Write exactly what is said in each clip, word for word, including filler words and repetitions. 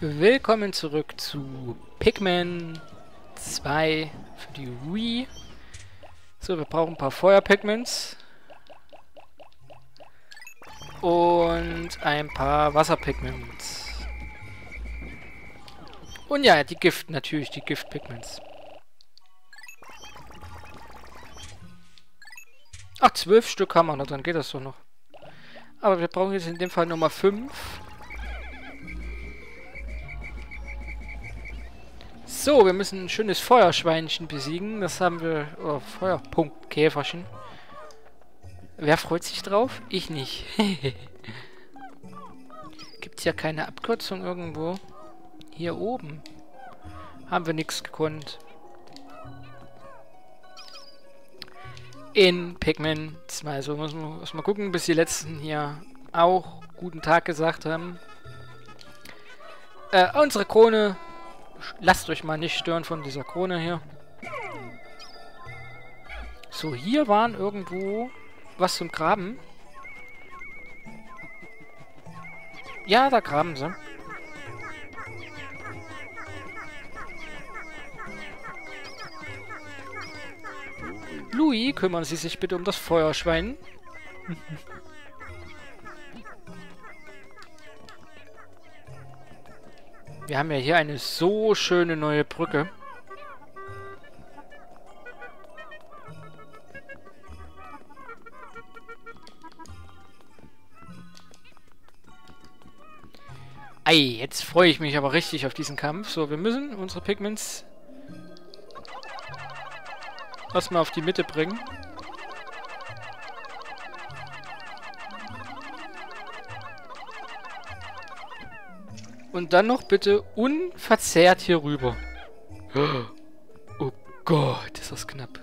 Willkommen zurück zu Pikmin zwei für die Wii. So, wir brauchen ein paar Feuer-Pikmins. Und ein paar Wasser-Pikmins. Und ja, die Gift, natürlich, die Gift-Pikmins. Ach, zwölf Stück haben wir noch, dann geht das doch noch. Aber wir brauchen jetzt in dem Fall Nummer fünf. So, wir müssen ein schönes Feuerschweinchen besiegen. Das haben wir... Oh, Feuerpunktkäferchen. Wer freut sich drauf? Ich nicht. Gibt's ja keine Abkürzung irgendwo? Hier oben. Haben wir nichts gekonnt. In Pikmin zwei. So, muss man erstmal gucken, bis die letzten hier auch guten Tag gesagt haben. Äh, unsere Krone... Lasst euch mal nicht stören von dieser Krone hier. So, hier waren irgendwo was zum Graben. Ja, da graben sie. Louis, kümmern Sie sich bitte um das Feuerschwein. Wir haben ja hier eine so schöne neue Brücke. Ei, jetzt freue ich mich aber richtig auf diesen Kampf. So, wir müssen unsere Pikmins erstmal auf die Mitte bringen. Und dann noch bitte unverzehrt hier rüber. Oh Gott, ist das knapp.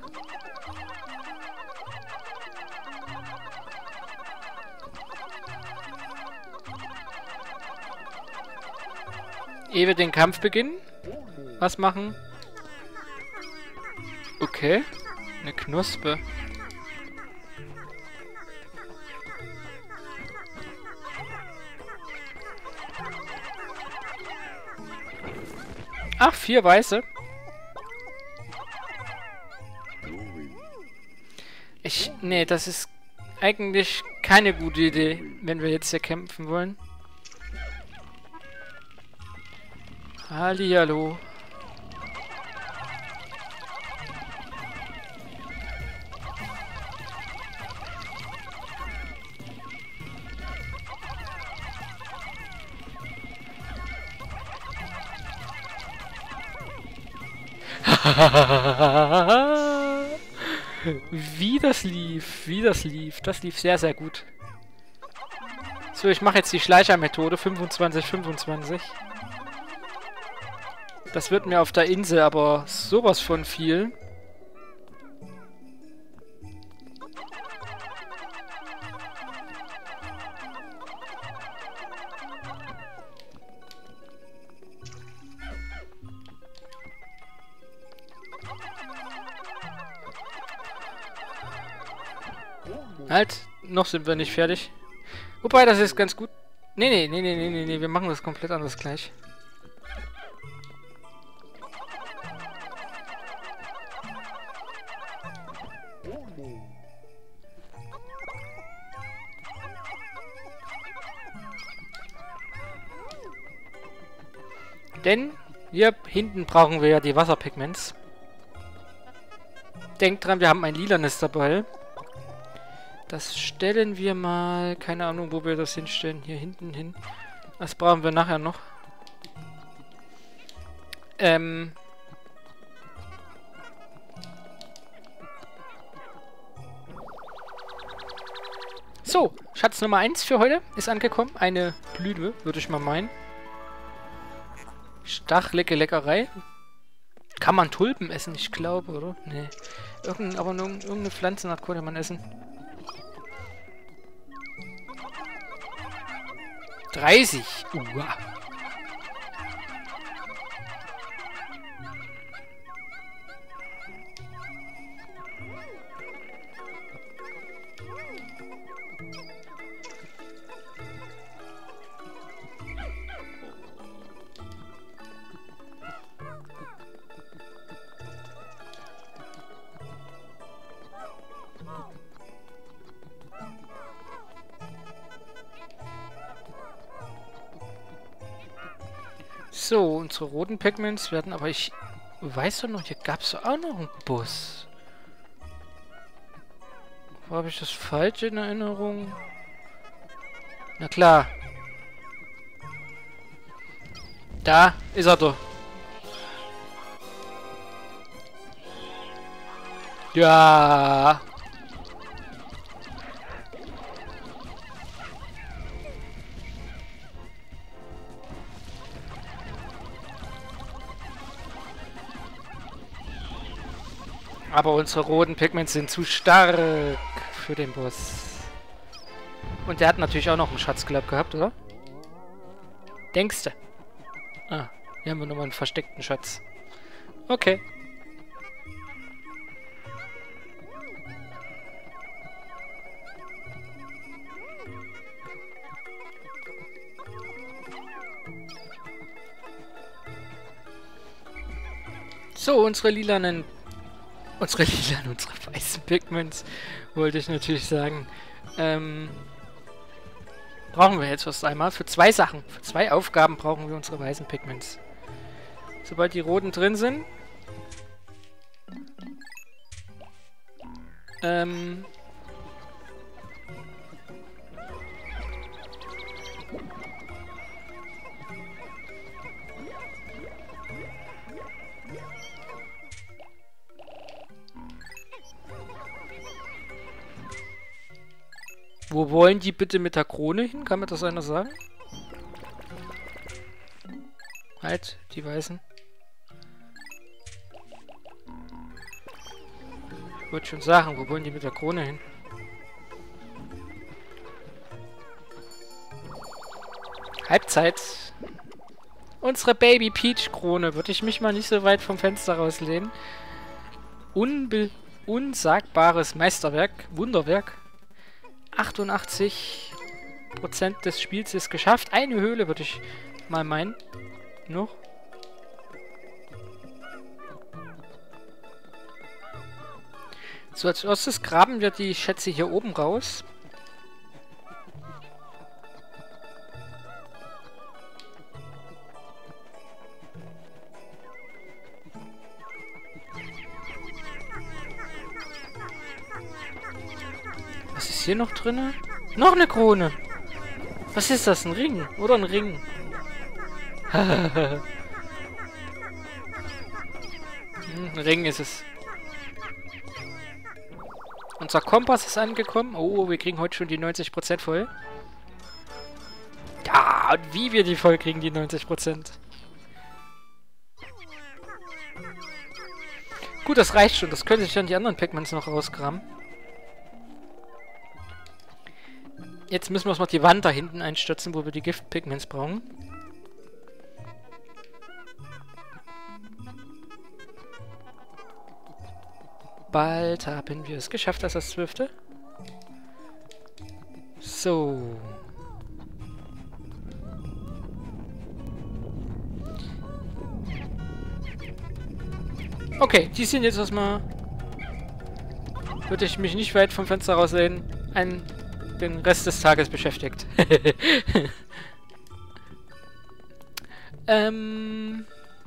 Ehe wir den Kampf beginnen. Was machen? Okay. Eine Knospe. Ach, vier weiße. Ich... Nee, das ist eigentlich keine gute Idee, wenn wir jetzt hier kämpfen wollen. Hallihallo. Wie das lief, wie das lief. Das lief sehr, sehr gut. So, ich mache jetzt die Schleicher-Methode. fünfundzwanzig, fünfundzwanzig. Das wird mir auf der Insel aber sowas von viel. Halt, noch sind wir nicht fertig. Wobei, das ist ganz gut. Nee, nee, nee, nee, nee, nee, nee, wir machen das komplett anders gleich. Denn hier hinten brauchen wir ja die Wasserpigments. Denkt dran, wir haben ein lilanes dabei. Das stellen wir mal... Keine Ahnung, wo wir das hinstellen. Hier hinten hin. Das brauchen wir nachher noch. Ähm... So, Schatz Nummer eins für heute ist angekommen. Eine Blüte, würde ich mal meinen. Stachlecke Leckerei. Kann man Tulpen essen? Ich glaube, oder? Nee. Irgend, aber nur, irgendeine Pflanzenart konnte man essen. dreißig. Uah. So, unsere roten Pigments werden, aber ich weiß doch noch, hier gab es auch noch einen Bus. Wo habe ich das falsch in Erinnerung? Na klar. Da ist er doch. Ja. Aber unsere roten Pigments sind zu stark für den Boss. Und der hat natürlich auch noch einen Schatz, glaub, gehabt, oder? Denkste. Ah, hier haben wir nochmal einen versteckten Schatz. Okay. So, unsere lilanen... Unsere lilanen, unsere weißen Pigments, wollte ich natürlich sagen. Ähm... Brauchen wir jetzt erst einmal. Für zwei Sachen. Für zwei Aufgaben brauchen wir unsere weißen Pigments. Sobald die roten drin sind... Ähm... Wo wollen die bitte mit der Krone hin? Kann mir das einer sagen? Halt, die Weißen. Ich wollte schon sagen, wo wollen die mit der Krone hin? Halbzeit. Unsere Baby Peach Krone. Würde ich mich mal nicht so weit vom Fenster rauslehnen. Unbe unsagbares Meisterwerk. Wunderwerk. achtundachtzig Prozent des Spiels ist geschafft. Eine Höhle würde ich mal meinen. Noch. So, als erstes graben wir die Schätze hier oben raus. Was ist hier noch drin? Noch eine Krone. Was ist das? Ein Ring? Oder ein Ring? hm, ein Ring ist es. Unser Kompass ist angekommen. Oh, wir kriegen heute schon die neunzig Prozent voll. Ja, und wie wir die voll kriegen, die neunzig Prozent. Gut, das reicht schon. Das können sich dann die anderen Pigments noch rauskramen. Jetzt müssen wir uns noch die Wand da hinten einstürzen, wo wir die Gift-Pigments brauchen. Bald haben wir es geschafft, das ist das zwölfte. So. Okay, die sind jetzt erstmal... Würde ich mich nicht weit vom Fenster rauslehnen. Ein... den Rest des Tages beschäftigt. ähm...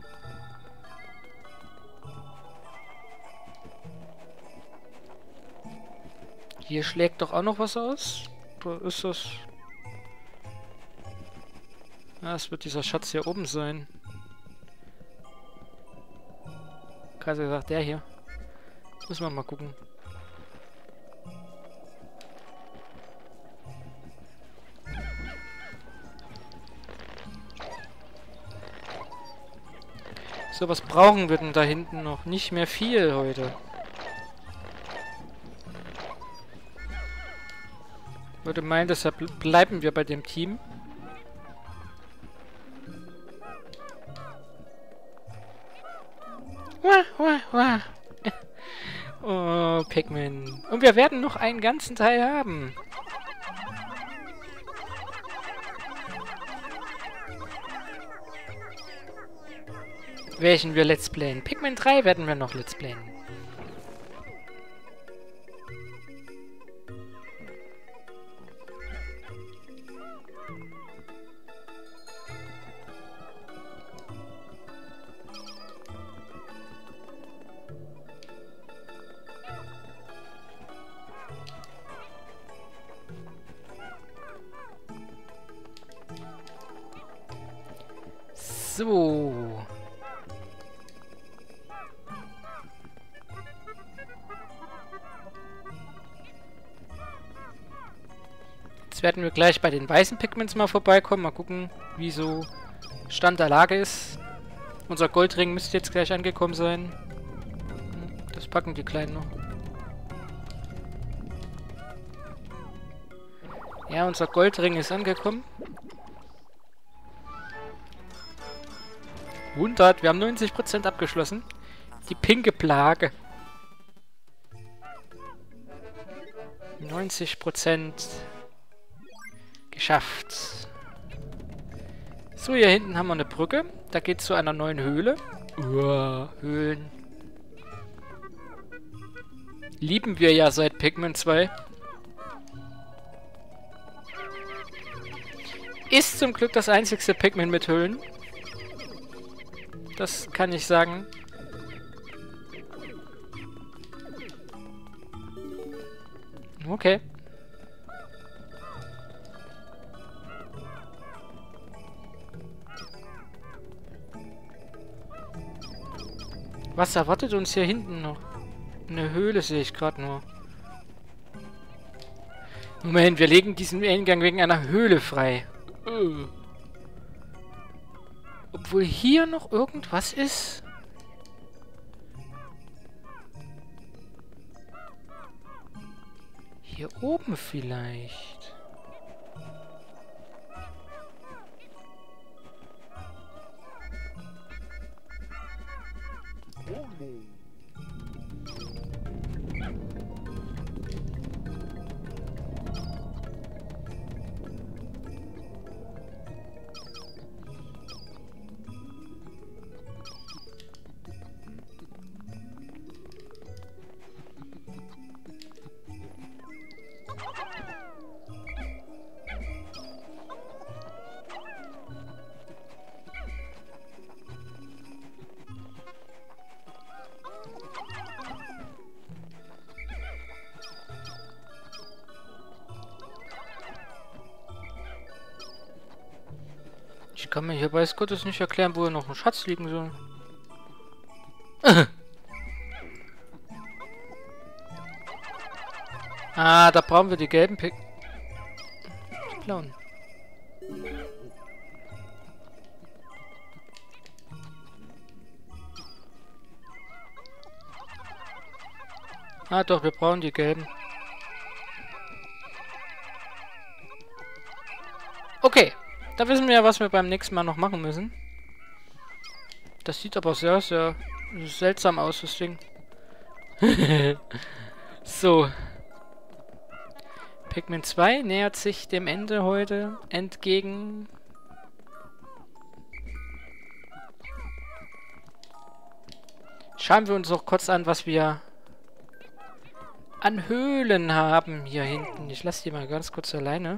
Hier schlägt doch auch noch was aus. Oder ist das... Ja, es wird dieser Schatz hier oben sein. Kaiser gesagt, der hier. Müssen wir mal gucken. So, was brauchen wir denn da hinten noch? Nicht mehr viel heute. Ich würde meinen, deshalb bleiben wir bei dem Team. Wah, wah, wah. Oh, Pikmin. Und wir werden noch einen ganzen Teil haben. Welchen wir Let's Playen? Pikmin drei werden wir noch Let's Playen. So. Jetzt werden wir gleich bei den weißen Pigments mal vorbeikommen. Mal gucken, wie so Stand der Lage ist. Unser Goldring müsste jetzt gleich angekommen sein. Das packen die Kleinen noch. Ja, unser Goldring ist angekommen. hundert, wir haben neunzig Prozent abgeschlossen. Die pinke Plage. neunzig Prozent geschafft. So, hier hinten haben wir eine Brücke. Da geht es zu einer neuen Höhle. Uah, Höhlen. Lieben wir ja seit Pikmin zwei. Ist zum Glück das einzigste Pikmin mit Höhlen. Das kann ich sagen. Okay. Was erwartet uns hier hinten noch? Eine Höhle sehe ich gerade nur. Moment, wir legen diesen Eingang wegen einer Höhle frei. Uh. Obwohl hier noch irgendwas ist. Hier oben vielleicht. Ich kann mir hier weiß Gottes nicht erklären, wo hier noch ein Schatz liegen soll. Ah, da brauchen wir die gelben Pick. Die blauen. Ah doch, wir brauchen die gelben. Okay. Da wissen wir ja, was wir beim nächsten Mal noch machen müssen. Das sieht aber sehr, sehr seltsam aus, das Ding. So. Pikmin zwei nähert sich dem Ende heute entgegen. Schauen wir uns noch kurz an, was wir an Höhlen haben hier hinten. Ich lasse die mal ganz kurz alleine.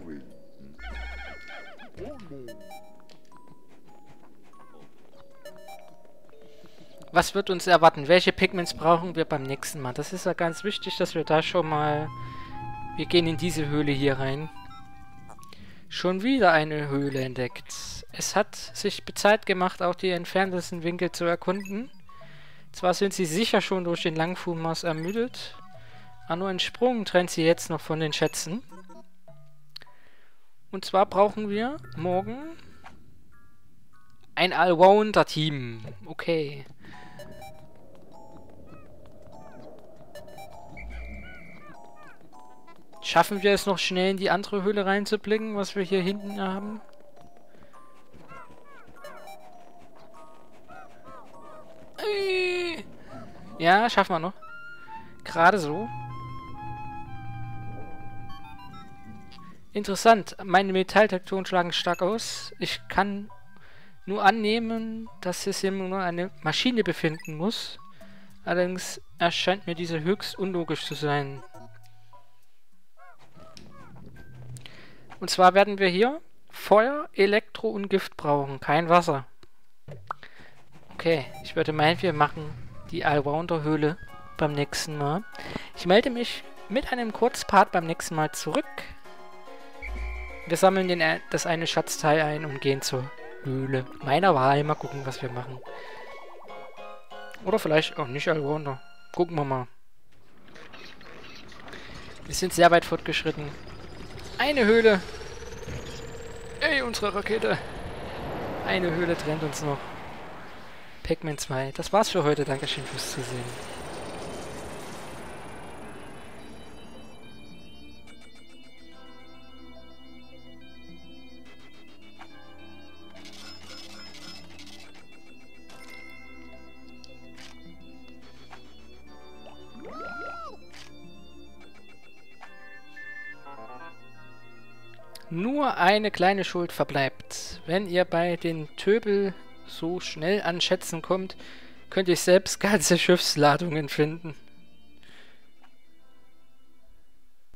Was wird uns erwarten? Welche Pigments brauchen wir beim nächsten Mal? Das ist ja ganz wichtig, dass wir da schon mal... Wir gehen in diese Höhle hier rein. Schon wieder eine Höhle entdeckt. Es hat sich Zeit gemacht, auch die entferntesten Winkel zu erkunden. Zwar sind sie sicher schon durch den Langfußmarsch ermüdet, aber nur ein Sprung trennt sie jetzt noch von den Schätzen. Und zwar brauchen wir morgen ein Allrounder-Team. Okay. Schaffen wir es noch schnell in die andere Höhle reinzublicken, was wir hier hinten haben? Ja, schaffen wir noch. Gerade so. Interessant. Meine Metalldetektoren schlagen stark aus. Ich kann nur annehmen, dass es hier nur eine Maschine befinden muss. Allerdings erscheint mir diese höchst unlogisch zu sein. Und zwar werden wir hier Feuer, Elektro und Gift brauchen. Kein Wasser. Okay, ich würde meinen, wir machen die Allrounder-Höhle beim nächsten Mal. Ich melde mich mit einem Kurzpart beim nächsten Mal zurück. Wir sammeln den, das eine Schatzteil ein und gehen zur Höhle meiner Wahl. Mal gucken, was wir machen. Oder vielleicht auch nicht Allrounder. Gucken wir mal. Wir sind sehr weit fortgeschritten. Eine Höhle. Ey, unsere Rakete. Eine Höhle trennt uns noch. Pac-Man zwei. Das war's für heute. Dankeschön fürs Zusehen. Nur eine kleine Schuld verbleibt. Wenn ihr bei den Töbel so schnell an Schätzen kommt, könnt ihr selbst ganze Schiffsladungen finden.